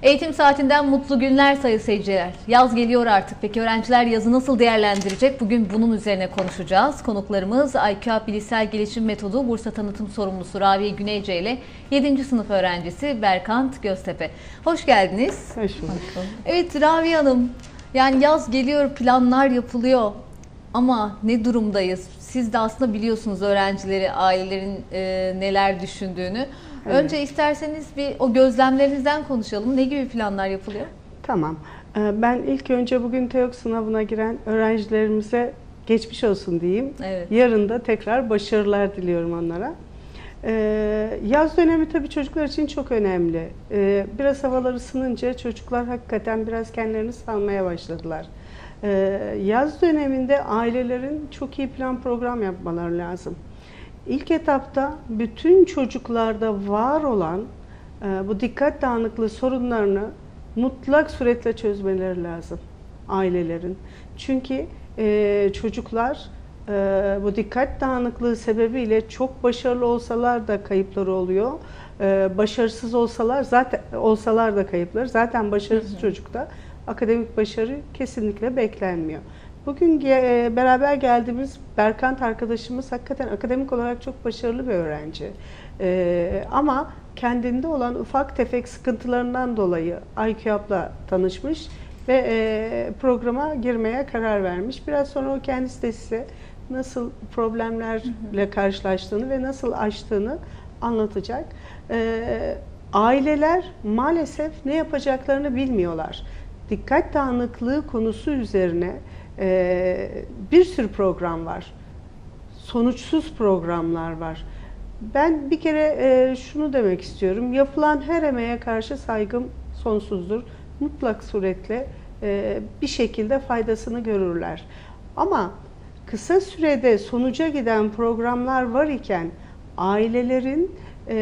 Eğitim saatinden mutlu günler sayın seyirciler. Yaz geliyor artık. Peki öğrenciler yazı nasıl değerlendirecek? Bugün bunun üzerine konuşacağız. Konuklarımız IQAP Bilişsel Gelişim Metodu Bursa Tanıtım Sorumlusu Rabia Güneyce ile 7. sınıf öğrencisi Berkant Göztepe. Hoş geldiniz. Hoş bulduk. Evet Rabia Hanım, yani yaz geliyor, planlar yapılıyor ama ne durumdayız? Siz de aslında biliyorsunuz öğrencileri, ailelerin neler düşündüğünü. Evet. Önce isterseniz bir o gözlemlerinizden konuşalım. Ne gibi planlar yapılıyor? Tamam. Ben ilk önce bugün TEOK sınavına giren öğrencilerimize geçmiş olsun diyeyim. Evet. Yarın da tekrar başarılar diliyorum onlara. Yaz dönemi tabii çocuklar için çok önemli. Biraz havalar ısınınca çocuklar hakikaten biraz kendilerini salmaya başladılar. Yaz döneminde ailelerin çok iyi plan program yapmaları lazım. İlk etapta bütün çocuklarda var olan bu dikkat dağınıklığı sorunlarını mutlak suretle çözmeleri lazım ailelerin. Çünkü çocuklar bu dikkat dağınıklığı sebebiyle çok başarılı olsalar da kayıpları oluyor. Başarısız olsalar da kayıpları. Zaten başarısız çocukta akademik başarı kesinlikle beklenmiyor. Bugün beraber geldiğimiz Berkant arkadaşımız hakikaten akademik olarak çok başarılı bir öğrenci. Ama kendinde olan ufak tefek sıkıntılarından dolayı IQAP'la tanışmış ve programa girmeye karar vermiş. Biraz sonra o kendisi de size nasıl problemlerle karşılaştığını ve nasıl aştığını anlatacak. Aileler maalesef ne yapacaklarını bilmiyorlar. Dikkat dağınıklığı konusu üzerine bir sürü program var. Sonuçsuz programlar var. Ben bir kere şunu demek istiyorum. Yapılan her emeğe karşı saygım sonsuzdur. Mutlak suretle bir şekilde faydasını görürler. Ama kısa sürede sonuca giden programlar var iken ailelerin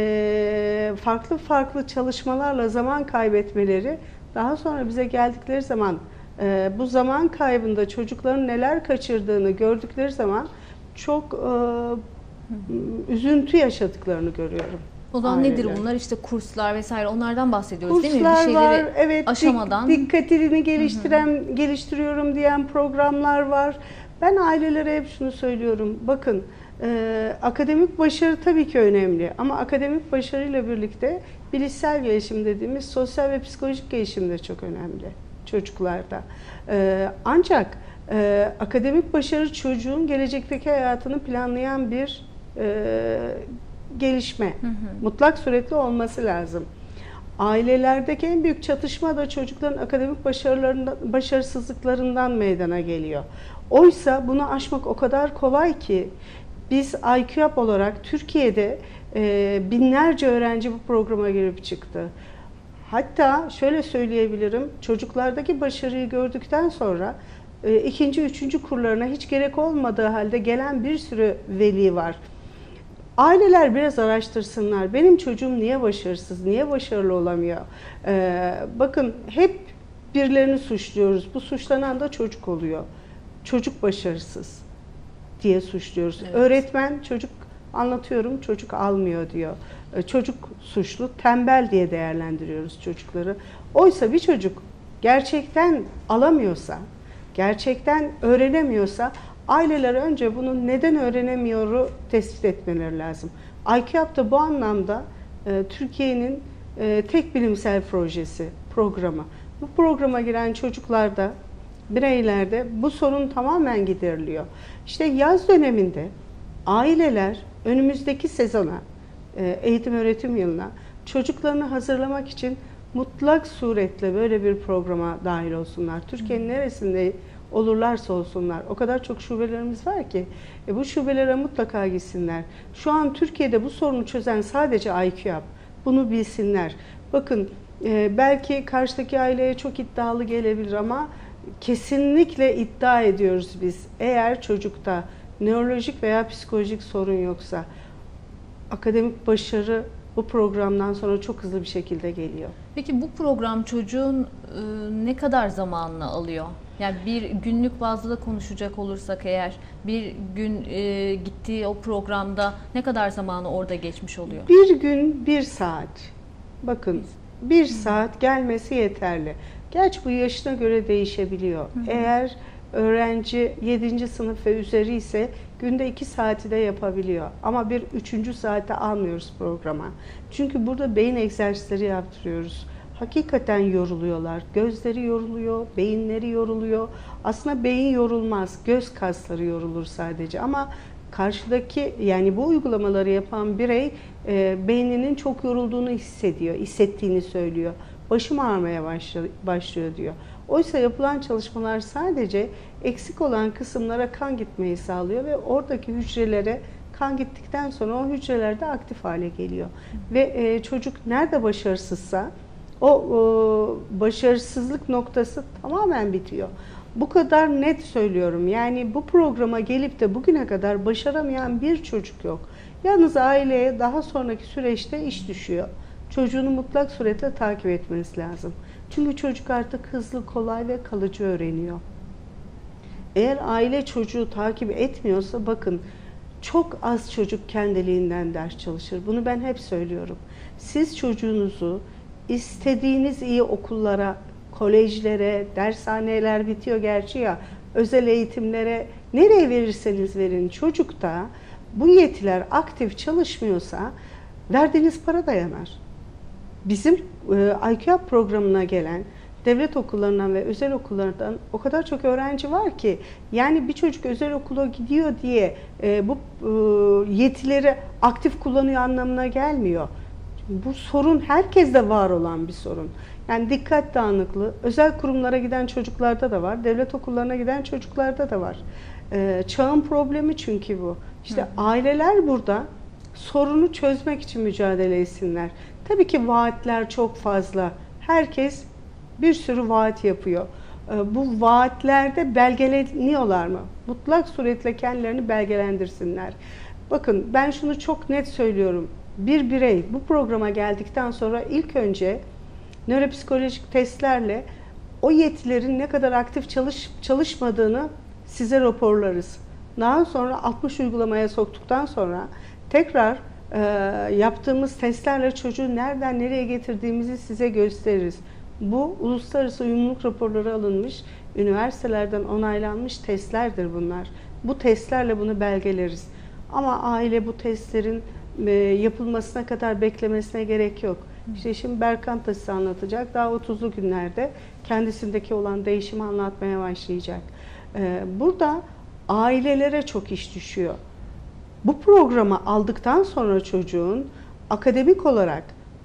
farklı çalışmalarla zaman kaybetmeleri, daha sonra bize geldikleri zaman bu zaman kaybında çocukların neler kaçırdığını gördükleri zaman çok üzüntü yaşadıklarını görüyorum. O zaman nedir bunlar? İşte kurslar vesaire, onlardan bahsediyoruz kurslar değil mi? Bir şeyleri var, evet, aşamadan. Dikkatini geliştiriyorum diyen programlar var. Ben ailelere hep şunu söylüyorum. Bakın, akademik başarı tabii ki önemli ama akademik başarıyla birlikte bilişsel gelişim dediğimiz sosyal ve psikolojik gelişim de çok önemli çocuklarda. Ancak akademik başarı çocuğun gelecekteki hayatını planlayan bir gelişme. Mutlak suretli olması lazım. Ailelerdeki en büyük çatışma da çocukların akademik başarısızlıklarından meydana geliyor. Oysa bunu aşmak o kadar kolay ki biz IQAP olarak Türkiye'de binlerce öğrenci bu programa girip çıktı. Hatta şöyle söyleyebilirim, çocuklardaki başarıyı gördükten sonra ikinci, üçüncü kurlarına hiç gerek olmadığı halde gelen bir sürü veli var. Aileler biraz araştırsınlar. Benim çocuğum niye başarısız, niye başarılı olamıyor? Bakın hep birilerini suçluyoruz. Bu suçlanan da çocuk oluyor. Çocuk başarısız diye suçluyoruz. Evet. Öğretmen çocuk anlatıyorum, çocuk almıyor diyor. Çocuk suçlu, tembel diye değerlendiriyoruz çocukları. Oysa bir çocuk gerçekten alamıyorsa, gerçekten öğrenemiyorsa aileler önce bunu neden öğrenemiyoru tespit etmeleri lazım. IQAP da bu anlamda Türkiye'nin tek bilimsel programı. Bu programa giren çocuklarda, bireylerde bu sorun tamamen gideriliyor. İşte yaz döneminde aileler önümüzdeki sezona, eğitim öğretim yılına çocuklarını hazırlamak için mutlak suretle böyle bir programa dahil olsunlar. Türkiye'nin neresinde olurlarsa olsunlar. O kadar çok şubelerimiz var ki bu şubelere mutlaka gitsinler. Şu an Türkiye'de bu sorunu çözen sadece IQAP. Bunu bilsinler. Bakın belki karşıdaki aileye çok iddialı gelebilir ama kesinlikle iddia ediyoruz biz. Eğer çocukta nörolojik veya psikolojik sorun yoksa akademik başarı bu programdan sonra çok hızlı bir şekilde geliyor. Peki bu program çocuğun ne kadar zamanını alıyor? Yani bir günlük bazda da konuşacak olursak eğer bir gün gittiği o programda ne kadar zamanı orada geçmiş oluyor? Bir gün 1 saat. Bakın 1 saat gelmesi yeterli. Gerçi bu yaşına göre değişebiliyor. Eğer öğrenci 7. sınıf ve üzeri ise günde 2 saati de yapabiliyor. Ama bir 3. saate almıyoruz programa. Çünkü burada beyin egzersizleri yaptırıyoruz. Hakikaten yoruluyorlar. Gözleri yoruluyor, beyinleri yoruluyor. Aslında beyin yorulmaz, göz kasları yorulur sadece. Ama karşıdaki, yani bu uygulamaları yapan birey beyninin çok yorulduğunu hissediyor, hissettiğini söylüyor. Başım ağrımaya başlıyor diyor. Oysa yapılan çalışmalar sadece eksik olan kısımlara kan gitmeyi sağlıyor ve oradaki hücrelere kan gittikten sonra o hücreler de aktif hale geliyor. Ve çocuk nerede başarısızsa o başarısızlık noktası tamamen bitiyor. Bu kadar net söylüyorum. Yani bu programa gelip de bugüne kadar başaramayan bir çocuk yok. Yalnız aileye daha sonraki süreçte iş düşüyor. Çocuğunu mutlak suretle takip etmeniz lazım. Çünkü çocuk artık hızlı, kolay ve kalıcı öğreniyor. Eğer aile çocuğu takip etmiyorsa bakın, çok az çocuk kendiliğinden ders çalışır. Bunu ben hep söylüyorum. Siz çocuğunuzu istediğiniz iyi okullara, kolejlere, dershaneler bitiyor gerçi ya, özel eğitimlere, nereye verirseniz verin, çocukta bu yetiler aktif çalışmıyorsa verdiğiniz para da yanar. Bizim IQAP programına gelen devlet okullarından ve özel okullardan o kadar çok öğrenci var ki, yani bir çocuk özel okula gidiyor diye bu yetileri aktif kullanıyor anlamına gelmiyor. Bu sorun herkeste var olan bir sorun. Yani dikkat dağınıklığı özel kurumlara giden çocuklarda da var, devlet okullarına giden çocuklarda da var. Çağın problemi çünkü bu. İşte aileler burada sorunu çözmek için mücadele etsinler. Tabii ki vaatler çok fazla. Herkes bir sürü vaat yapıyor. Bu vaatlerde belgeleniyorlar mı? Mutlak suretle kendilerini belgelendirsinler. Bakın, ben şunu çok net söylüyorum. Bir birey bu programa geldikten sonra ilk önce nöropsikolojik testlerle o yetilerin ne kadar aktif çalışmadığını size raporlarız. Daha sonra 60 uygulamaya soktuktan sonra tekrar yaptığımız testlerle çocuğu nereden nereye getirdiğimizi size gösteririz. Bu uluslararası uyumluluk raporları alınmış, üniversitelerden onaylanmış testlerdir bunlar. Bu testlerle bunu belgeleriz. Ama aile bu testlerin yapılmasına kadar beklemesine gerek yok. İşte şimdi Berkant da size anlatacak. Daha 30'lu günlerde kendisindeki olan değişimi anlatmaya başlayacak. Burada ailelere çok iş düşüyor. Bu programı aldıktan sonra çocuğun akademik olarak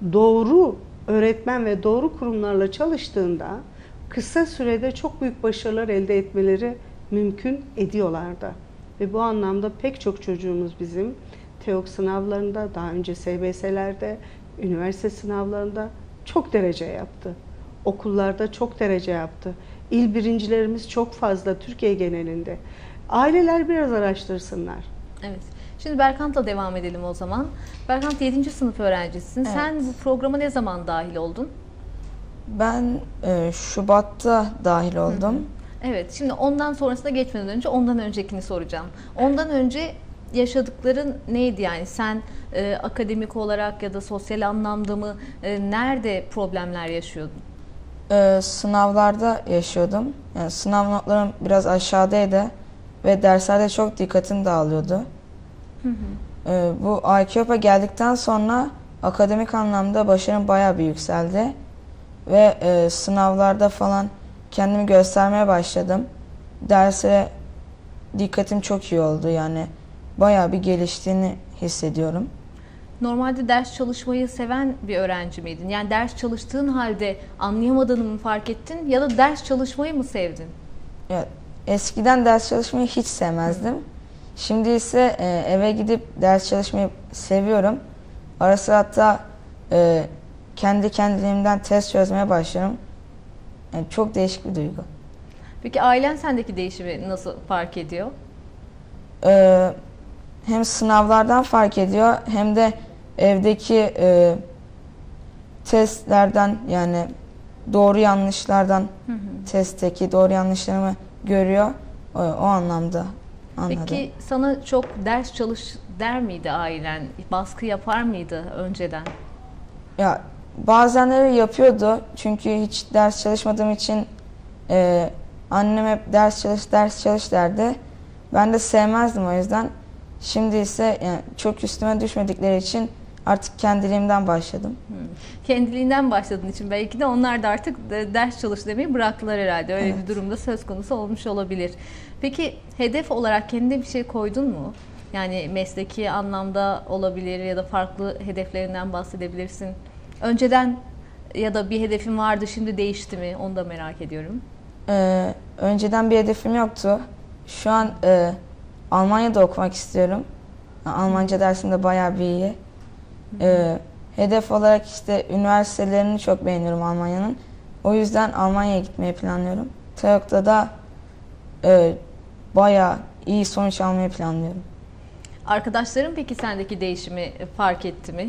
doğru öğretmen ve doğru kurumlarla çalıştığında kısa sürede çok büyük başarılar elde etmeleri mümkün ediyorlar da. Ve bu anlamda pek çok çocuğumuz bizim TEOG sınavlarında, daha önce SBS'lerde, üniversite sınavlarında çok derece yaptı. Okullarda çok derece yaptı. İl birincilerimiz çok fazla Türkiye genelinde. Aileler biraz araştırsınlar. Evet. Şimdi Berkant'la devam edelim o zaman. Berkant 7. sınıf öğrencisisin. Evet. Sen bu programa ne zaman dahil oldun? Ben Şubat'ta dahil oldum. Evet. Şimdi ondan sonrasına geçmeden önce ondan öncekini soracağım. Ondan önce yaşadıkların neydi yani? Sen akademik olarak ya da sosyal anlamda mı nerede problemler yaşıyordun? Sınavlarda yaşıyordum. Yani sınav notlarım biraz aşağıdaydı ve derslerde çok dikkatim dağılıyordu. Bu IQAP'a geldikten sonra akademik anlamda başarım bayağı bir yükseldi ve sınavlarda falan kendimi göstermeye başladım. Derse dikkatim çok iyi oldu, yani bayağı bir geliştiğini hissediyorum. Normalde ders çalışmayı seven bir öğrenci miydin? Yani ders çalıştığın halde anlayamadığını mı fark ettin ya da ders çalışmayı mı sevdin? Ya, eskiden ders çalışmayı hiç sevmezdim. Şimdi ise eve gidip ders çalışmayı seviyorum. Arası hatta kendi kendiliğimden test çözmeye başlarım. Yani çok değişik bir duygu. Peki ailen sendeki değişimi nasıl fark ediyor? Hem sınavlardan fark ediyor hem de evdeki testlerden, yani doğru yanlışlardan, testteki doğru yanlışlarımı görüyor. O anlamda anladım. Peki sana çok ders çalış der miydi ailen? Baskı yapar mıydı önceden? Ya bazenleri yapıyordu. Çünkü hiç ders çalışmadığım için annem hep ders çalış derdi. Ben de sevmezdim o yüzden. Şimdi ise yani çok üstüme düşmedikleri için artık kendiliğimden başladım. Kendiliğinden başladığın için belki de onlar da artık ders çalış demeyi bıraktılar herhalde. Öyle bir durumda söz konusu olmuş olabilir. Peki hedef olarak kendine bir şey koydun mu? Yani mesleki anlamda olabilir ya da farklı hedeflerinden bahsedebilirsin. Önceden ya da bir hedefin vardı, şimdi değişti mi? Onu da merak ediyorum. Önceden bir hedefim yoktu. Şu an Almanya'da okumak istiyorum. Almanca dersimde bayağı bir iyi. Hedef olarak işte üniversitelerini çok beğeniyorum Almanya'nın. O yüzden Almanya'ya gitmeyi planlıyorum. TEOK'ta da bayağı iyi sonuç almayı planlıyorum. Arkadaşların peki sendeki değişimi fark etti mi?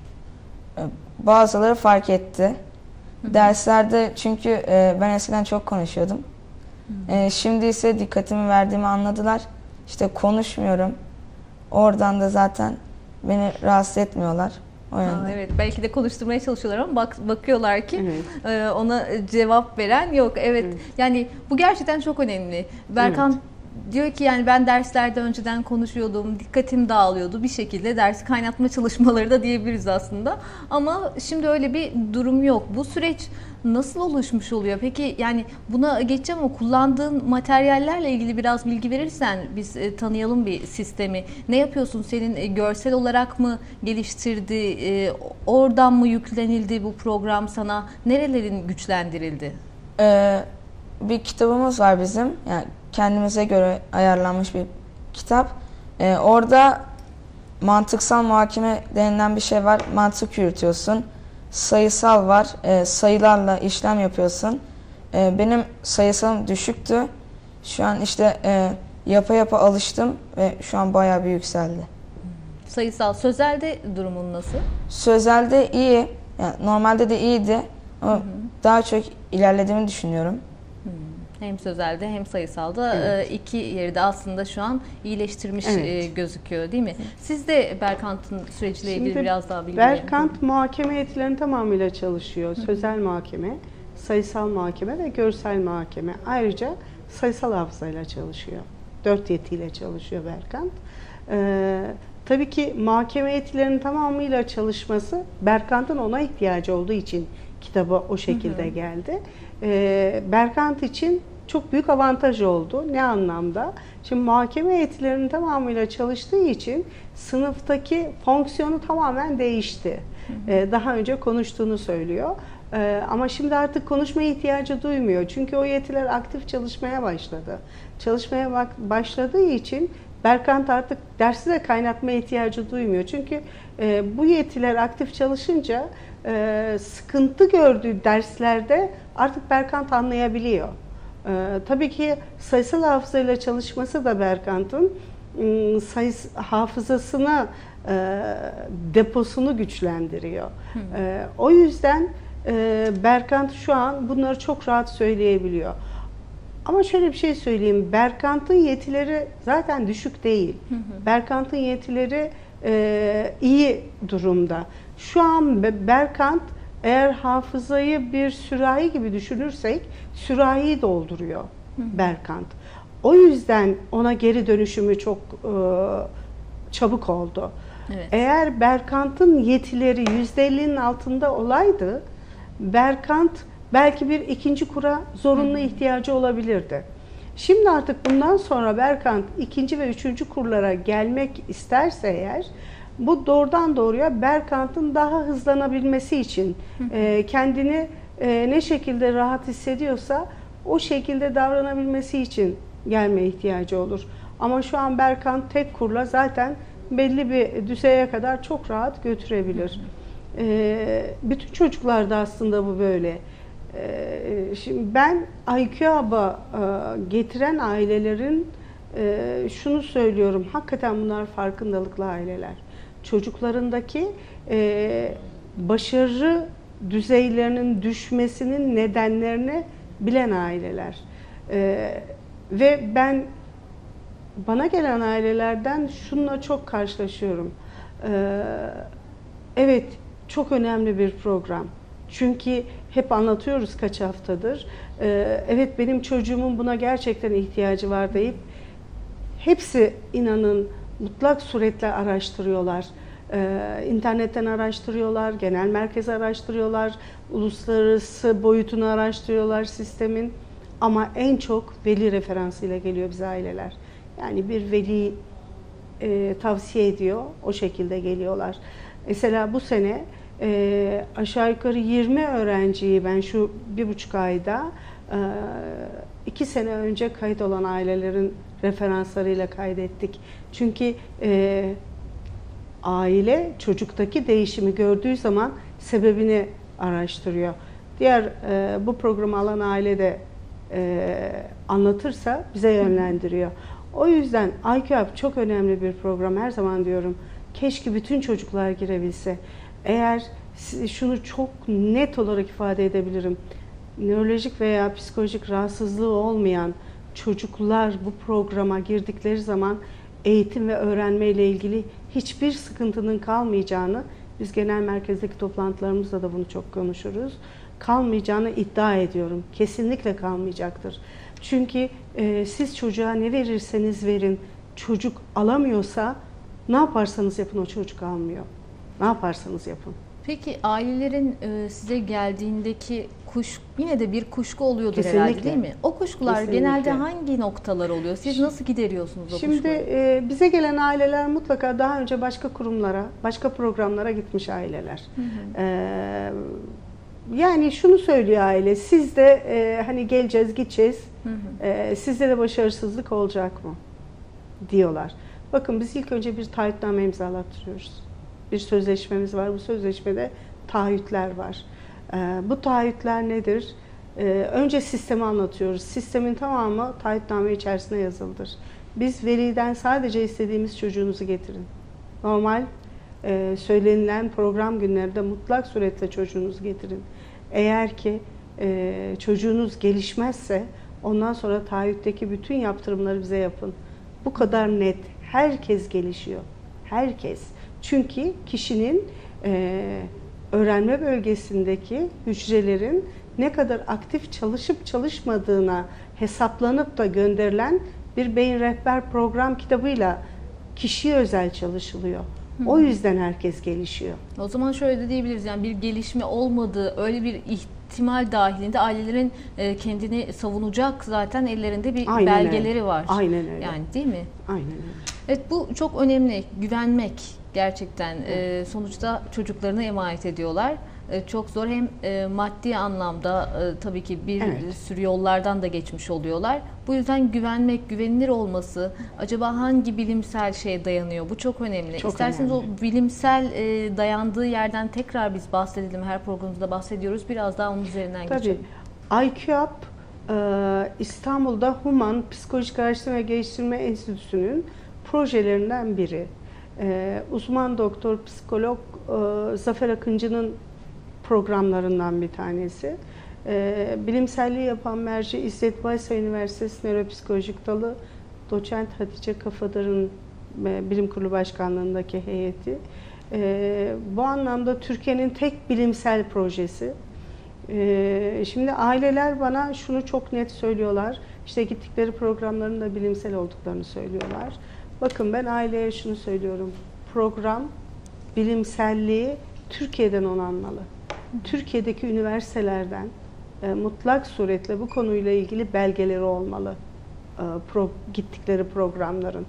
Bazıları fark etti. Derslerde çünkü ben eskiden çok konuşuyordum. Şimdi ise dikkatimi verdiğimi anladılar. İşte konuşmuyorum. Oradan da zaten beni rahatsız etmiyorlar. Evet, belki de konuşturmaya çalışıyorlar ama bakıyorlar ki ona cevap veren yok. Evet. Yani bu gerçekten çok önemli. Berkan diyor ki yani ben derslerde önceden konuşuyordum, dikkatim dağılıyordu, bir şekilde dersi kaynatma çalışmaları da diyebiliriz aslında. Ama şimdi öyle bir durum yok. Bu süreç nasıl oluşmuş oluyor? Peki yani buna geçeceğim ama kullandığın materyallerle ilgili biraz bilgi verirsen biz tanıyalım bir sistemi. Ne yapıyorsun? Senin görsel olarak mı geliştirdi? Oradan mı yüklenildi bu program sana? Nerelerin güçlendirildi? Bir kitabımız var bizim. Yani kendimize göre ayarlanmış bir kitap. Orada mantıksal muhakeme denilen bir şey var. Mantık yürütüyorsun. Sayısal var. Sayılarla işlem yapıyorsun. Benim sayısalım düşüktü. Şu an işte yapa alıştım ve şu an bayağı bir yükseldi. Sayısal. Sözelde durumun nasıl? Sözelde iyi. Yani normalde de iyiydi. Ama daha çok ilerlediğimi düşünüyorum. Hem sözelde hem sayısalda iki yeri de aslında şu an iyileştirmiş gözüküyor değil mi? Siz de Berkant'ın süreciyle ilgili biraz daha bilgi verin. Berkant muhakeme yetilerinin tamamıyla çalışıyor. Sözel muhakeme, sayısal muhakeme ve görsel muhakeme. Ayrıca sayısal hafızayla çalışıyor. 4 yetiyle çalışıyor Berkant. Tabii ki muhakeme yetilerinin tamamıyla çalışması Berkant'ın ona ihtiyacı olduğu için kitaba o şekilde geldi. Berkant için çok büyük avantaj oldu. Ne anlamda? Şimdi muhakeme heyetlerinin tamamıyla çalıştığı için sınıftaki fonksiyonu tamamen değişti. Daha önce konuştuğunu söylüyor. Ama şimdi artık konuşmaya ihtiyacı duymuyor. Çünkü o yetiler aktif çalışmaya başladı. Çalışmaya başladığı için Berkant artık dersi de kaynatmaya ihtiyacı duymuyor. Çünkü bu yetiler aktif çalışınca sıkıntı gördüğü derslerde artık Berkant anlayabiliyor. Tabii ki sayısal hafızayla çalışması da Berkant'ın hafızasını, deposunu güçlendiriyor. O yüzden Berkant şu an bunları çok rahat söyleyebiliyor. Ama şöyle bir şey söyleyeyim, Berkant'ın yetileri zaten düşük değil. Berkant'ın yetileri iyi durumda. Şu an Berkant eğer hafızayı bir sürahi gibi düşünürsek sürahiyi dolduruyor Berkant. O yüzden ona geri dönüşümü çok çabuk oldu. Evet. Eğer Berkant'ın yetileri %50'nin altında olaydı, Berkant belki bir ikinci kura zorunlu ihtiyacı olabilirdi. Şimdi artık bundan sonra Berkant ikinci ve üçüncü kurlara gelmek isterse eğer, bu doğrudan doğruya Berkant'ın daha hızlanabilmesi için kendini ne şekilde rahat hissediyorsa o şekilde davranabilmesi için gelmeye ihtiyacı olur. Ama şu an Berkant tek kurla zaten belli bir düzeye kadar çok rahat götürebilir. Bütün çocuklarda aslında bu böyle. Şimdi ben IQAB'a getiren ailelerin şunu söylüyorum, hakikaten bunlar farkındalıklı aileler. Çocuklarındaki başarı düzeylerinin düşmesinin nedenlerini bilen aileler. Ve ben bana gelen ailelerden şununla çok karşılaşıyorum. Evet, çok önemli bir program. Çünkü hep anlatıyoruz kaç haftadır. Evet, benim çocuğumun buna gerçekten ihtiyacı var deyip hepsi inanın mutlak suretle araştırıyorlar. İnternetten araştırıyorlar, genel merkezi araştırıyorlar, uluslararası boyutunu araştırıyorlar sistemin. Ama en çok veli referansıyla geliyor bize aileler. Yani bir veli tavsiye ediyor, o şekilde geliyorlar. Mesela bu sene aşağı yukarı 20 öğrenciyi ben şu 1,5 ayda 2 sene önce kayıt olan ailelerin referanslarıyla kaydettik. Çünkü aile çocuktaki değişimi gördüğü zaman sebebini araştırıyor. Diğer bu programı alan aile de anlatırsa bize yönlendiriyor. O yüzden IQAP çok önemli bir program. Her zaman diyorum, keşke bütün çocuklar girebilse. Eğer şunu çok net olarak ifade edebilirim. Nörolojik veya psikolojik rahatsızlığı olmayan çocuklar bu programa girdikleri zaman eğitim ve öğrenme ile ilgili hiçbir sıkıntının kalmayacağını, biz genel merkezdeki toplantılarımızda da bunu çok konuşuruz, kalmayacağını iddia ediyorum. Kesinlikle kalmayacaktır. Çünkü siz çocuğa ne verirseniz verin, çocuk alamıyorsa ne yaparsanız yapın o çocuk almıyor. Ne yaparsanız yapın. Peki ailelerin size geldiğindeki yine de bir kuşku oluyordur Kesinlikle. herhalde, değil mi? O kuşkular Kesinlikle. Genelde hangi noktalar oluyor? Siz nasıl gideriyorsunuz o Şimdi kuşkuları? bize gelen aileler mutlaka daha önce başka kurumlara, başka programlara gitmiş aileler. Yani şunu söylüyor aile, siz de hani geleceğiz, gideceğiz, sizde de başarısızlık olacak mı diyorlar. Bakın, biz ilk önce bir taahhütname imzalattırıyoruz. Bir sözleşmemiz var, bu sözleşmede taahhütler var. Bu taahhütler nedir? Önce sistemi anlatıyoruz. Sistemin tamamı taahhütname içerisinde yazılıdır. Biz veliden sadece istediğimiz çocuğunuzu getirin. Normal söylenilen program günlerinde mutlak suretle çocuğunuzu getirin. Eğer ki çocuğunuz gelişmezse ondan sonra taahhütteki bütün yaptırımları bize yapın. Bu kadar net. Herkes gelişiyor. Herkes. Çünkü kişinin öğrenme bölgesindeki hücrelerin ne kadar aktif çalışıp çalışmadığına hesaplanıp da gönderilen bir beyin rehber program kitabıyla kişiye özel çalışılıyor. O yüzden herkes gelişiyor. O zaman şöyle de diyebiliriz, yani bir gelişme olmadığı, öyle bir ihtimal dahilinde ailelerin kendini savunacak zaten ellerinde bir Aynen belgeleri öyle. var. Aynen öyle. Yani değil mi? Aynen öyle. Evet, bu çok önemli. Güvenmek gerçekten. Sonuçta çocuklarını emanet ediyorlar. Çok zor, hem maddi anlamda tabii ki bir sürü yollardan da geçmiş oluyorlar. Bu yüzden güvenmek, güvenilir olması, acaba hangi bilimsel şeye dayanıyor? Bu çok önemli. Çok İsterseniz önemli. o bilimsel dayandığı yerden tekrar biz bahsedelim. Her programımızda bahsediyoruz. Biraz daha onun üzerinden geçelim. Tabii. IQAP İstanbul'da Human Psikolojik Araştırma ve Geliştirme Enstitüsü'nün projelerinden biri. Uzman doktor, psikolog Zafer Akıncı'nın programlarından bir tanesi. Bilimselliği yapan merci İzzet Baysal Üniversitesi Nöropsikolojik Dalı Doçent Hatice Kafadar'ın Bilim Kurulu Başkanlığındaki heyeti. Bu anlamda Türkiye'nin tek bilimsel projesi. Şimdi aileler bana şunu çok net söylüyorlar. İşte gittikleri programların da bilimsel olduklarını söylüyorlar. Bakın, ben aileye şunu söylüyorum. Program bilimselliği Türkiye'den onanmalı. Türkiye'deki üniversitelerden mutlak suretle bu konuyla ilgili belgeleri olmalı gittikleri programların.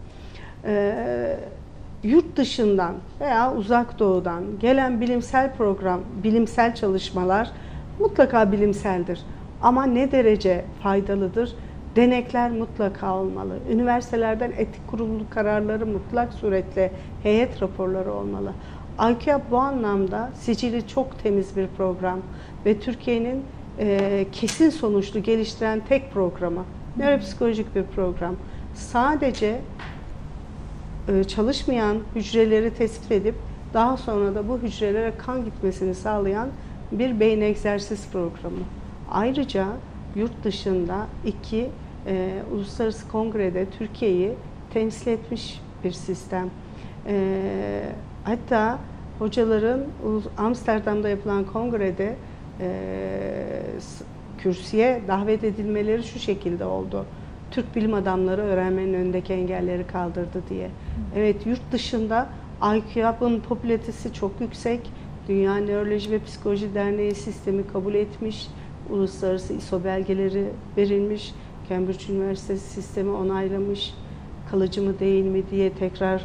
Yurt dışından veya uzak doğudan gelen bilimsel çalışmalar mutlaka bilimseldir. Ama ne derece faydalıdır? Denekler mutlaka olmalı. Üniversitelerden etik kurulu kararları mutlak suretle, heyet raporları olmalı. IQAP bu anlamda sicili çok temiz bir program ve Türkiye'nin kesin sonuçlu geliştiren tek programı. Nöropsikolojik bir program. Sadece çalışmayan hücreleri tespit edip daha sonra da bu hücrelere kan gitmesini sağlayan bir beyin egzersiz programı. Ayrıca yurt dışında 2 uluslararası kongrede Türkiye'yi temsil etmiş bir sistem. Hatta hocaların Amsterdam'da yapılan kongrede kürsüye davet edilmeleri şu şekilde oldu. Türk bilim adamları öğrenmenin önündeki engelleri kaldırdı diye. Evet, yurt dışında IQAP'ın popülaritesi çok yüksek. Dünya Nöroloji ve Psikoloji Derneği sistemi kabul etmiş. Uluslararası ISO belgeleri verilmiş. Cambridge Üniversitesi sistemi onaylamış. Kalıcı mı değil mi diye tekrar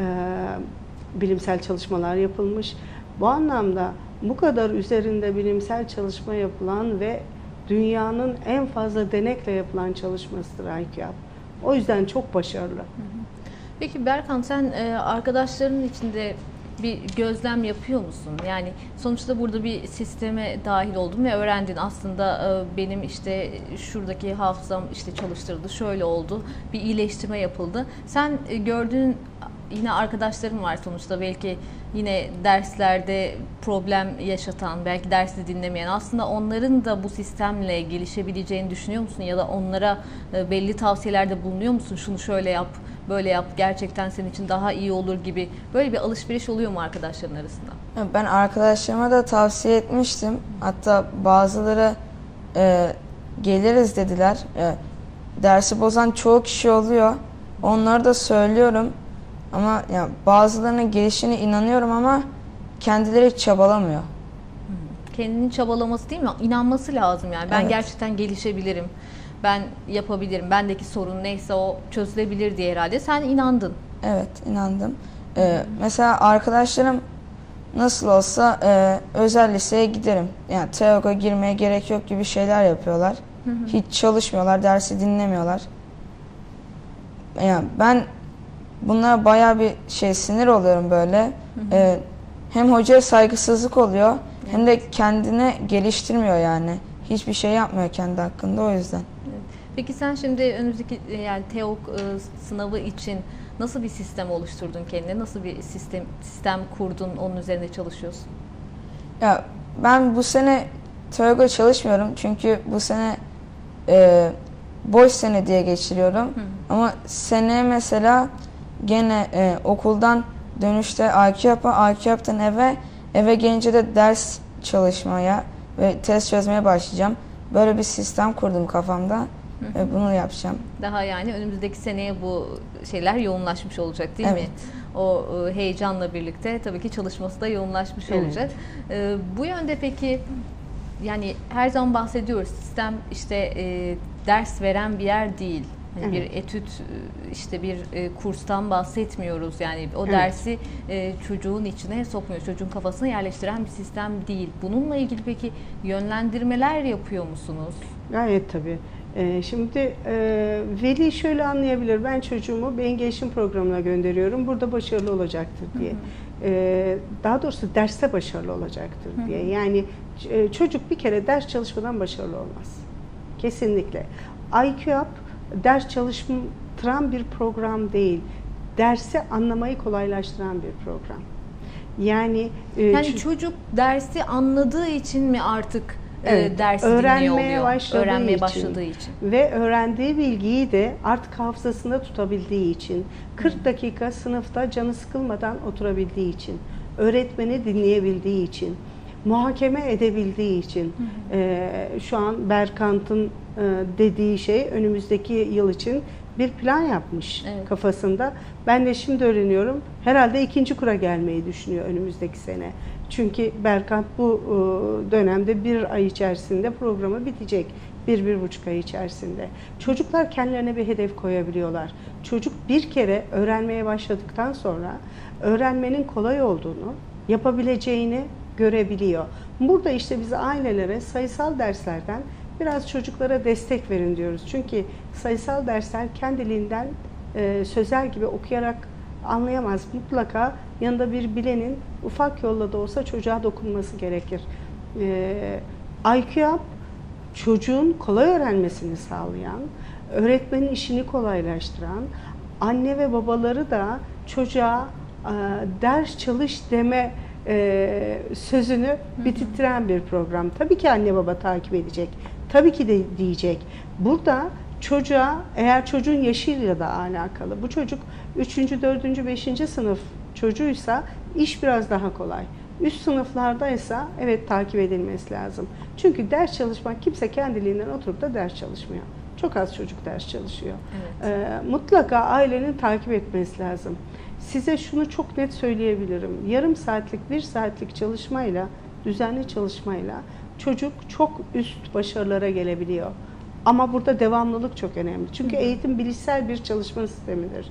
bilimsel çalışmalar yapılmış. Bu anlamda bu kadar üzerinde bilimsel çalışma yapılan ve dünyanın en fazla denekle yapılan çalışmasıdır IQAP. O yüzden çok başarılı. Peki Berkan, sen arkadaşlarının içinde bir gözlem yapıyor musun? Yani sonuçta burada bir sisteme dahil oldun ve öğrendin. Aslında benim işte şuradaki hafızam işte çalıştırıldı, şöyle oldu, bir iyileştirme yapıldı. Sen gördüğün yine arkadaşların var sonuçta, belki yine derslerde problem yaşatan, belki dersi dinlemeyen, aslında onların da bu sistemle gelişebileceğini düşünüyor musun? Ya da onlara belli tavsiyelerde bulunuyor musun? Şunu şöyle yap, böyle yap, gerçekten senin için daha iyi olur gibi, böyle bir alışveriş oluyor mu arkadaşların arasında? Ben arkadaşlarıma da tavsiye etmiştim. Hatta bazıları geliriz dediler. Dersi bozan çoğu kişi oluyor. Onları da söylüyorum. Ama yani bazılarının gelişine inanıyorum ama kendileri hiç çabalamıyor. Kendinin çabalaması değil mi? İnanması lazım yani. Ben gerçekten gelişebilirim. Ben yapabilirim. Bendeki sorun neyse o çözülebilir diye herhalde. Sen inandın. Evet, inandım. Mesela arkadaşlarım nasıl olsa özel liseye giderim. Yani TEOG'a girmeye gerek yok gibi şeyler yapıyorlar. Hiç çalışmıyorlar, dersi dinlemiyorlar. Yani ben bunlara bayağı bir sinir oluyorum böyle. Hem hocaya saygısızlık oluyor hem de kendine geliştirmiyor yani. Hiçbir şey yapmıyor kendi hakkında, o yüzden. Peki sen şimdi önümüzdeki yani TEOG sınavı için nasıl bir sistem oluşturdun kendine? Nasıl bir sistem kurdun? Onun üzerinde çalışıyorsun? Ya ben bu sene TEOG'a çalışmıyorum çünkü bu sene boş sene diye geçiriyorum. Ama seneye mesela gene okuldan dönüşte IQAP'tan eve gelince de ders çalışmaya ve test çözmeye başlayacağım. Böyle bir sistem kurdum kafamda ve bunu yapacağım. Daha yani önümüzdeki seneye bu şeyler yoğunlaşmış olacak değil mi? O heyecanla birlikte tabii ki çalışması da yoğunlaşmış olacak. Bu yönde peki, yani her zaman bahsediyoruz, sistem işte ders veren bir yer değil. Yani bir etüt, işte bir kurstan bahsetmiyoruz. Yani o dersi çocuğun içine sokmuyor, çocuğun kafasına yerleştiren bir sistem değil. Bununla ilgili peki yönlendirmeler yapıyor musunuz? Gayet tabii. Şimdi veli şöyle anlayabilir: ben çocuğumu beyin gelişim programına gönderiyorum, burada başarılı olacaktır diye. Daha doğrusu derste başarılı olacaktır diye. Yani çocuk bir kere ders çalışmadan başarılı olmaz. Kesinlikle. IQAP ders çalıştıran bir program değil, dersi anlamayı kolaylaştıran bir program. Yani çocuk dersi anladığı için mi artık dersi öğrenmeye başladığı için ve öğrendiği bilgiyi de artık hafızasında tutabildiği için, 40 dakika sınıfta canı sıkılmadan oturabildiği için, öğretmeni dinleyebildiği için, muhakeme edebildiği için, şu an Berkant'ın dediği şey, önümüzdeki yıl için bir plan yapmış kafasında. Ben de şimdi öğreniyorum. Herhalde 2. kura gelmeyi düşünüyor önümüzdeki sene. Çünkü Berkant bu dönemde 1 ay içerisinde programı bitecek. 1-1,5 ay içerisinde. Çocuklar kendilerine bir hedef koyabiliyorlar. Çocuk bir kere öğrenmeye başladıktan sonra öğrenmenin kolay olduğunu, yapabileceğini görebiliyor. Burada işte biz ailelere sayısal derslerden biraz çocuklara destek verin diyoruz. Çünkü sayısal dersler kendiliğinden sözel gibi okuyarak anlayamaz. Mutlaka yanında bir bilenin ufak yolla da olsa çocuğa dokunması gerekir. IQAP çocuğun kolay öğrenmesini sağlayan, öğretmenin işini kolaylaştıran, anne ve babaları da çocuğa ders çalış deme sözünü bitirtiren bir program. Tabii ki anne baba takip edecek. Tabii ki de diyecek. Burada Çocuğa, eğer çocuğun yaşıyla da alakalı, bu çocuk 3. 4. 5. sınıf çocuğuysa iş biraz daha kolay. Üst sınıflardaysa evet takip edilmesi lazım. Çünkü ders çalışmak, kimse kendiliğinden oturup da ders çalışmıyor. Çok az çocuk ders çalışıyor. Evet. Mutlaka ailenin takip etmesi lazım. Size şunu çok net söyleyebilirim. Yarım saatlik, 1 saatlik çalışmayla, düzenli çalışmayla çocuk çok üst başarılara gelebiliyor. Ama burada devamlılık çok önemli. Çünkü eğitim bilişsel bir çalışma sistemidir.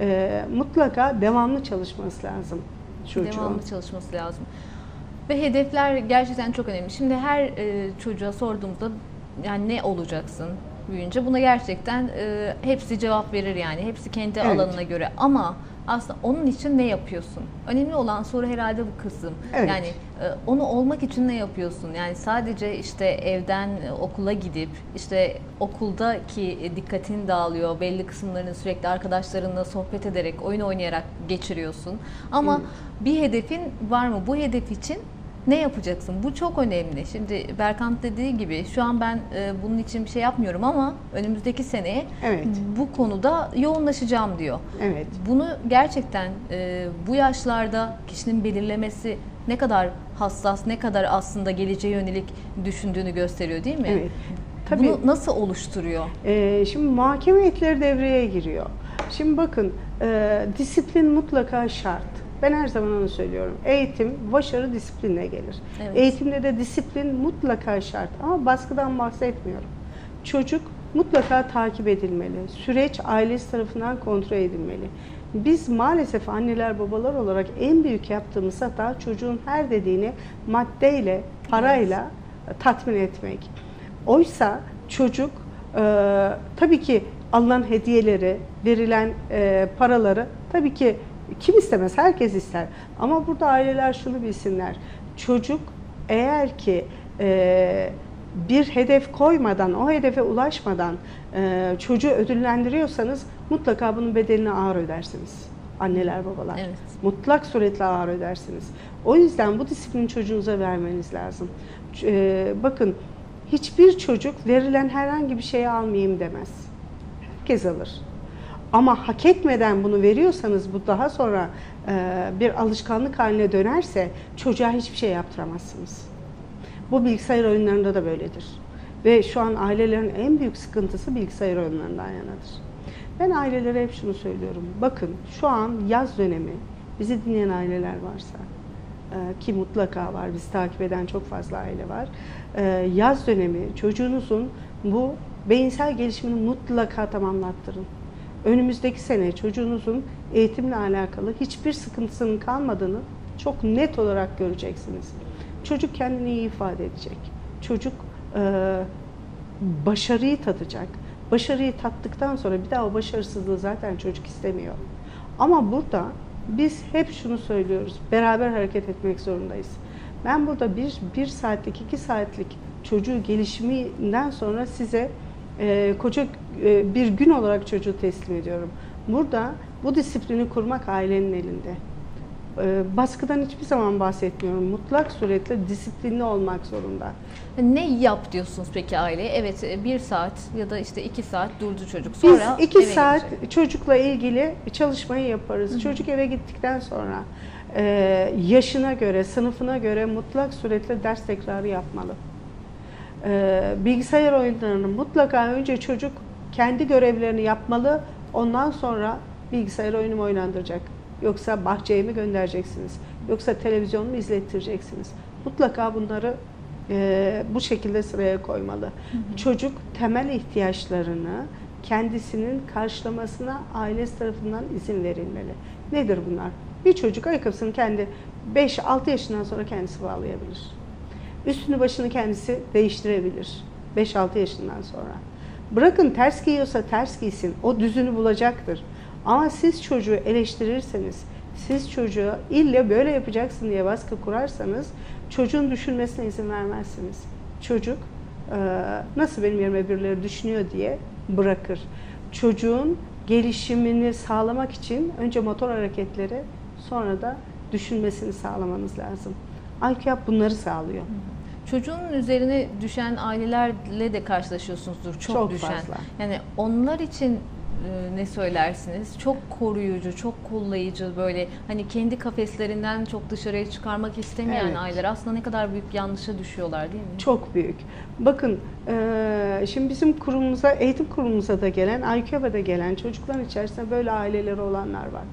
Mutlaka devamlı çalışması lazım çocuğun. Devamlı çalışması lazım. Ve hedefler gerçekten çok önemli. Şimdi her çocuğa sorduğumuzda yani ne olacaksın büyüyünce, buna gerçekten hepsi cevap verir yani. Hepsi kendi alanına göre, ama aslında onun için ne yapıyorsun? Önemli olan soru herhalde bu kısım. Evet. Yani onu olmak için ne yapıyorsun? Yani sadece işte evden okula gidip işte okuldaki dikkatin dağılıyor. Belli kısımlarını sürekli arkadaşlarınla sohbet ederek, oyun oynayarak geçiriyorsun. Ama bir hedefin var mı? Bu hedef için ne yapacaksın? Bu çok önemli. Şimdi Berkant dediği gibi şu an ben bunun için bir şey yapmıyorum ama önümüzdeki seneye bu konuda yoğunlaşacağım diyor. Evet. Bunu gerçekten bu yaşlarda kişinin belirlemesi ne kadar hassas, ne kadar aslında geleceğe yönelik düşündüğünü gösteriyor, değil mi? Evet. Tabii. Bunu nasıl oluşturuyor? Şimdi muhakeme heyetleri devreye giriyor. Şimdi bakın, disiplin mutlaka şart. Ben her zaman onu söylüyorum. Eğitim, başarı disiplinle gelir. Evet. Eğitimde de disiplin mutlaka şart. Ama baskıdan bahsetmiyorum. Çocuk mutlaka takip edilmeli. Süreç ailesi tarafından kontrol edilmeli. Biz maalesef anneler babalar olarak en büyük yaptığımız hata, çocuğun her dediğini maddeyle, parayla tatmin etmek. Oysa çocuk tabii ki alınan hediyeleri, verilen paraları tabii ki kim istemez? Herkes ister. Ama burada aileler şunu bilsinler. Çocuk eğer ki bir hedef koymadan, o hedefe ulaşmadan çocuğu ödüllendiriyorsanız mutlaka bunun bedelini ağır ödersiniz. Anneler, babalar. Evet. Mutlak suretle ağır ödersiniz. O yüzden bu disiplini çocuğunuza vermeniz lazım. Bakın, hiçbir çocuk verilen herhangi bir şeyi almayayım demez. Herkes alır. Ama hak etmeden bunu veriyorsanız, bu daha sonra bir alışkanlık haline dönerse çocuğa hiçbir şey yaptıramazsınız. Bu bilgisayar oyunlarında da böyledir. Ve şu an ailelerin en büyük sıkıntısı bilgisayar oyunlarından yanadır. Ben ailelere hep şunu söylüyorum. Bakın, şu an yaz dönemi, bizi dinleyen aileler varsa, ki mutlaka var, bizi takip eden çok fazla aile var. Yaz dönemi çocuğunuzun bu beyinsel gelişimini mutlaka tamamlattırın. Önümüzdeki sene çocuğunuzun eğitimle alakalı hiçbir sıkıntısının kalmadığını çok net olarak göreceksiniz. Çocuk kendini iyi ifade edecek. Çocuk başarıyı tadacak. Başarıyı tattıktan sonra bir daha o başarısızlığı zaten çocuk istemiyor. Ama burada biz hep şunu söylüyoruz. Beraber hareket etmek zorundayız. Ben burada bir saatlik, 2 saatlik çocuğu gelişiminden sonra size koca bir gün olarak çocuğu teslim ediyorum. Burada bu disiplini kurmak ailenin elinde. Baskıdan hiçbir zaman bahsetmiyorum. Mutlak suretle disiplinli olmak zorunda. Ne yap diyorsunuz peki aileye? Evet, 1 saat ya da işte 2 saat durdu çocuk. Sonra biz 2 eve saat gidecek. çocukla ilgili çalışmayı yaparız. Hı hı. Çocuk eve gittikten sonra yaşına göre, sınıfına göre mutlak suretle ders tekrarı yapmalı. Bilgisayar oyunlarını mutlaka önce çocuk kendi görevlerini yapmalı. Ondan sonra bilgisayar oyunu mu oynandıracak? Yoksa bahçeye mi göndereceksiniz? Yoksa televizyon mu izlettireceksiniz? Mutlaka bunları bu şekilde sıraya koymalı. Hı hı. Çocuk temel ihtiyaçlarını kendisinin karşılamasına ailesi tarafından izin verilmeli. Nedir bunlar? Bir çocuk ayakkabısını kendi 5-6 yaşından sonra kendisi bağlayabilir. Üstünü başını kendisi değiştirebilir 5-6 yaşından sonra. Bırakın ters giyiyorsa ters giysin, o düzünü bulacaktır. Ama siz çocuğu eleştirirseniz, siz çocuğa ille böyle yapacaksın diye baskı kurarsanız çocuğun düşünmesine izin vermezsiniz. Çocuk nasıl benim yerime birileri düşünüyor diye bırakır. Çocuğun gelişimini sağlamak için önce motor hareketleri, sonra da düşünmesini sağlamanız lazım. IQAP bunları sağlıyor. Çocuğun üzerine düşen ailelerle de karşılaşıyorsunuzdur. Çok düşen. Fazla. Yani onlar için ne söylersiniz? Çok koruyucu, çok kollayıcı, böyle hani kendi kafeslerinden çok dışarıya çıkarmak istemeyen Evet. aileler aslında ne kadar büyük yanlışa düşüyorlar, değil mi? Çok büyük. Bakın şimdi bizim kurumumuza, eğitim kurumumuza da gelen, AYKÖB'e gelen çocukların içerisinde böyle aileleri olanlar var.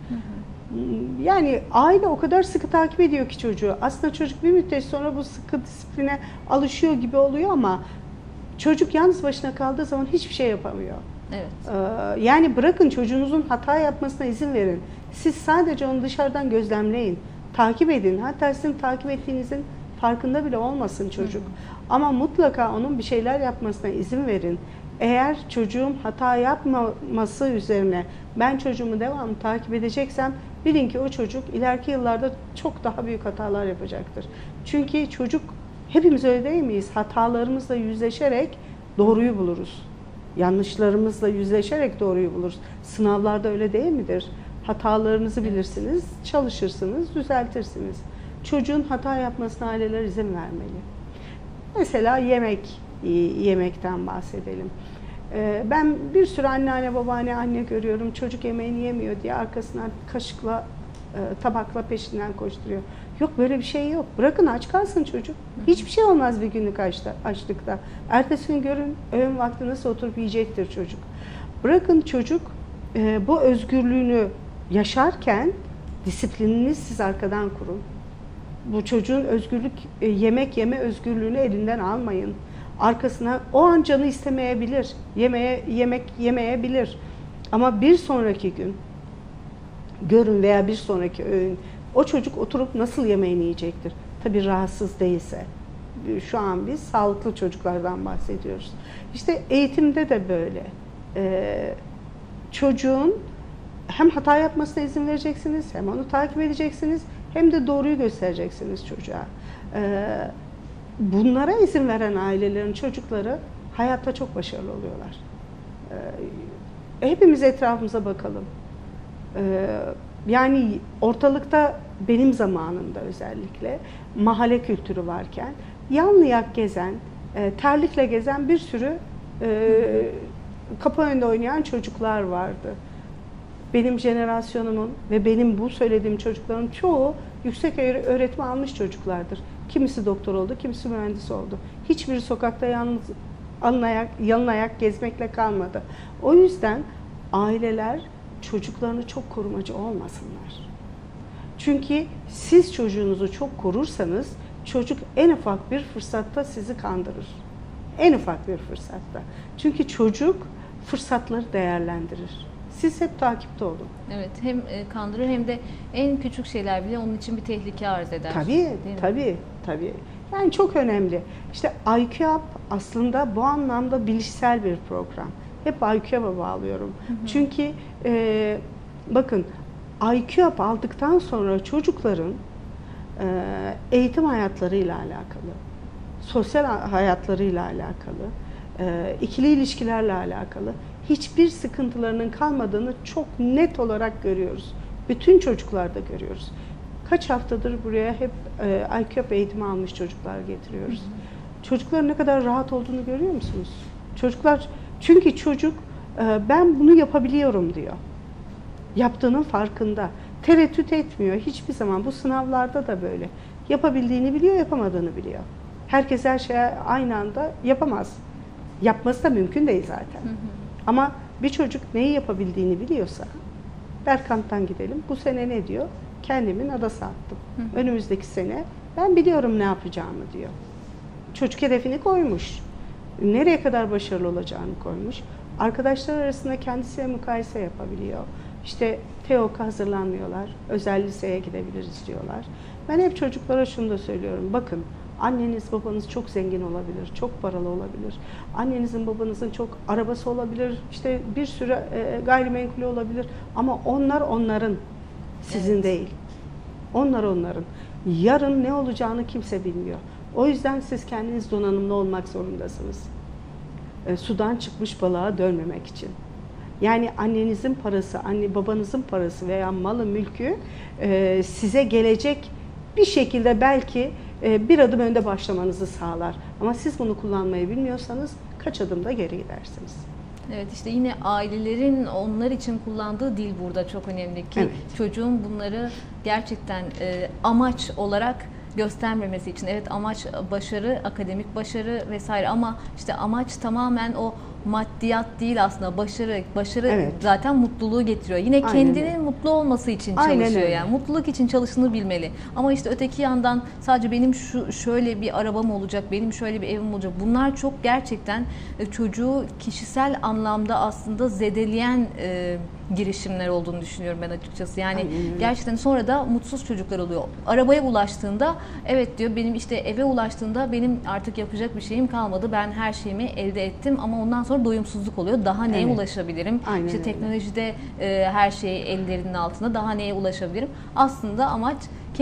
Yani aile o kadar sıkı takip ediyor ki çocuğu. Aslında çocuk bir müddet sonra bu sıkı disipline alışıyor gibi oluyor ama çocuk yalnız başına kaldığı zaman hiçbir şey yapamıyor. Evet. Yani bırakın çocuğunuzun hata yapmasına izin verin. Siz sadece onu dışarıdan gözlemleyin, takip edin. Hatta sizin takip ettiğinizin farkında bile olmasın çocuk. Ama mutlaka onun bir şeyler yapmasına izin verin. Eğer çocuğum hata yapmaması üzerine ben çocuğumu devamlı takip edeceksem bilin ki o çocuk ileriki yıllarda çok daha büyük hatalar yapacaktır. Çünkü çocuk, hepimiz öyle değil miyiz? Hatalarımızla yüzleşerek doğruyu buluruz. Yanlışlarımızla yüzleşerek doğruyu buluruz. Sınavlarda öyle değil midir? Hatalarınızı bilirsiniz, çalışırsınız, düzeltirsiniz. Çocuğun hata yapmasına aileler izin vermeli. Mesela yemekten bahsedelim. Ben bir sürü anneanne, babaanne, anne görüyorum. Çocuk yemeğini yemiyor diye arkasından kaşıkla, tabakla peşinden koşturuyor. Yok, böyle bir şey yok. Bırakın aç kalsın çocuk. Hiçbir şey olmaz bir günlük açlıkta. Ertesi gün görün öğün vakti nasıl oturup yiyecektir çocuk. Bırakın çocuk bu özgürlüğünü yaşarken disiplinini siz arkadan kurun. Bu çocuğun yemek yeme özgürlüğünü elinden almayın. Arkasına o an canı istemeyebilir. Yemek yemeyebilir. Ama bir sonraki gün görün veya bir sonraki öğün o çocuk oturup nasıl yemeğini yiyecektir? Tabii rahatsız değilse. Şu an biz sağlıklı çocuklardan bahsediyoruz. İşte eğitimde de böyle. Çocuğun hem hata yapmasına izin vereceksiniz, hem onu takip edeceksiniz, hem de doğruyu göstereceksiniz çocuğa. Bunlara izin veren ailelerin çocukları hayatta çok başarılı oluyorlar. Hepimiz etrafımıza bakalım. Yani ortalıkta benim zamanımda özellikle mahalle kültürü varken yanlayak gezen, terlikle gezen bir sürü kapı önünde oynayan çocuklar vardı. Benim jenerasyonumun ve benim bu söylediğim çocukların çoğu yüksek öğretim almış çocuklardır. Kimisi doktor oldu, kimisi mühendis oldu. Hiçbiri sokakta yalın ayak gezmekle kalmadı. O yüzden aileler çocuklarını çok korumacı olmasınlar. Çünkü siz çocuğunuzu çok korursanız çocuk en ufak bir fırsatta sizi kandırır. En ufak bir fırsatta. Çünkü çocuk fırsatları değerlendirir. Siz hep takipte olun. Evet, hem kandırır hem de en küçük şeyler bile onun için bir tehlike arz eder. Tabii. Yani çok önemli. İşte IQAP aslında bu anlamda bilişsel bir program. Hep IQAP'a bağlıyorum. Çünkü bakın IQAP aldıktan sonra çocukların eğitim hayatlarıyla alakalı, sosyal hayatlarıyla alakalı, ikili ilişkilerle alakalı hiçbir sıkıntılarının kalmadığını çok net olarak görüyoruz. Bütün çocuklarda görüyoruz. Kaç haftadır buraya hep IQAP eğitimi almış çocuklar getiriyoruz. Çocukların ne kadar rahat olduğunu görüyor musunuz? Çünkü çocuk ben bunu yapabiliyorum diyor. Yaptığının farkında. Tereddüt etmiyor hiçbir zaman. Bu sınavlarda da böyle. Yapabildiğini biliyor, yapamadığını biliyor. Herkes her şeye aynı anda yapamaz. Yapması da mümkün değil zaten. Ama bir çocuk neyi yapabildiğini biliyorsa, Berkant'tan gidelim. Bu sene ne diyor? Kendimin adası attım. Önümüzdeki sene ben biliyorum ne yapacağımı diyor. Çocuk hedefini koymuş. Nereye kadar başarılı olacağını koymuş. Arkadaşlar arasında kendisiyle mukayese yapabiliyor. İşte TEOK'a hazırlanmıyorlar. Özel liseye gidebiliriz diyorlar. Ben hep çocuklara şunu da söylüyorum. Bakın, anneniz babanız çok zengin olabilir, çok paralı olabilir. Annenizin babanızın çok arabası olabilir, işte bir sürü gayrimenkulü olabilir. Ama onlar onların, sizin değil. Onlar onların. Yarın ne olacağını kimse bilmiyor. O yüzden siz kendiniz donanımlı olmak zorundasınız. Sudan çıkmış balığa dönmemek için. Yani annenizin parası, babanızın parası veya malı, mülkü size gelecek bir şekilde belki bir adım önde başlamanızı sağlar. Ama siz bunu kullanmayı bilmiyorsanız kaç adımda geri gidersiniz. Evet, işte yine ailelerin onlar için kullandığı dil burada çok önemli ki Evet. çocuğun bunları gerçekten amaç olarak göstermemesi için. Evet, amaç başarı, akademik başarı vesaire, ama işte amaç tamamen o maddiyat değil aslında. Başarı Evet. zaten mutluluğu getiriyor. Yine Aynen kendinin öyle. mutlu olması için Aynen çalışıyor öyle. yani. Mutluluk için çalışını bilmeli. Ama işte öteki yandan sadece benim şöyle bir arabam olacak, benim şöyle bir evim olacak. Bunlar çok gerçekten çocuğu kişisel anlamda aslında zedeleyen girişimler olduğunu düşünüyorum ben açıkçası. Yani Aynen öyle. gerçekten sonra da mutsuz çocuklar oluyor. Arabaya ulaştığında evet diyor, benim işte eve ulaştığında benim artık yapacak bir şeyim kalmadı. Ben her şeyimi elde ettim, ama ondan sonra doyumsuzluk oluyor. Daha neye Evet. ulaşabilirim? Aynen İşte öyle. teknolojide her şey ellerinin altında. Daha neye ulaşabilirim? Aslında amaç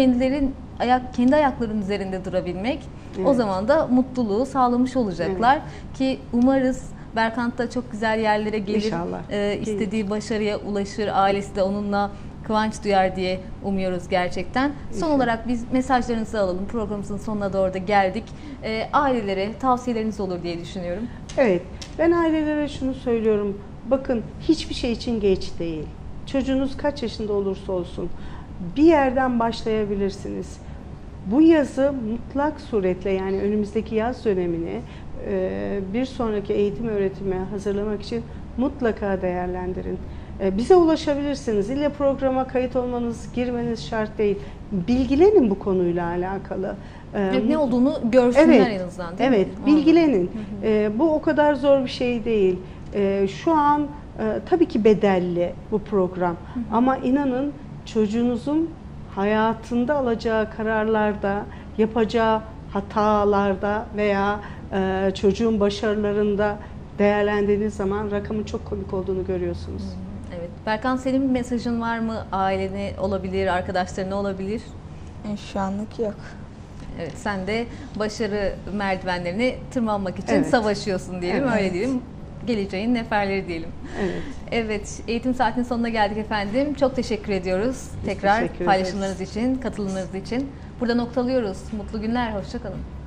kendi ayaklarının üzerinde durabilmek. O Evet. zaman da mutluluğu sağlamış olacaklar ki umarız Berkant da çok güzel yerlere gelir. İnşallah. İstediği başarıya ulaşır. Ailesi de onunla kıvanç duyar diye umuyoruz gerçekten. Son İnşallah. olarak biz mesajlarınızı alalım. Programımızın sonuna doğru da geldik. Ailelere tavsiyeleriniz olur diye düşünüyorum. Evet, ben ailelere şunu söylüyorum. Bakın, hiçbir şey için geç değil. Çocuğunuz kaç yaşında olursa olsun bir yerden başlayabilirsiniz. Bu yazı mutlak suretle, yani önümüzdeki yaz dönemini bir sonraki eğitim öğretime hazırlamak için mutlaka değerlendirin. Bize ulaşabilirsiniz. İlle programa kayıt olmanız, girmeniz şart değil. Bilgilenin bu konuyla alakalı. Ne olduğunu görsünler Evet, en azından, değil mi? evet, bilgilenin. Bu o kadar zor bir şey değil. Şu an tabii ki bedelli bu program. Ama inanın, çocuğunuzun hayatında alacağı kararlarda, yapacağı hatalarda veya çocuğun başarılarında değerlendirdiğiniz zaman rakamın çok komik olduğunu görüyorsunuz. Evet. Berkan, senin bir mesajın var mı? Ailene olabilir, arkadaşlarına olabilir. Şu anlık yok. Evet, sen de başarı merdivenlerini tırmanmak için Evet. savaşıyorsun diyelim, Evet. öyle diyelim. Geleceğin neferleri diyelim. Evet. Evet, eğitim saatinin sonuna geldik efendim. Çok teşekkür ediyoruz. Biz Tekrar teşekkür paylaşımlarınız için, katılımlarınız için. Burada noktalıyoruz. Mutlu günler, hoşça kalın.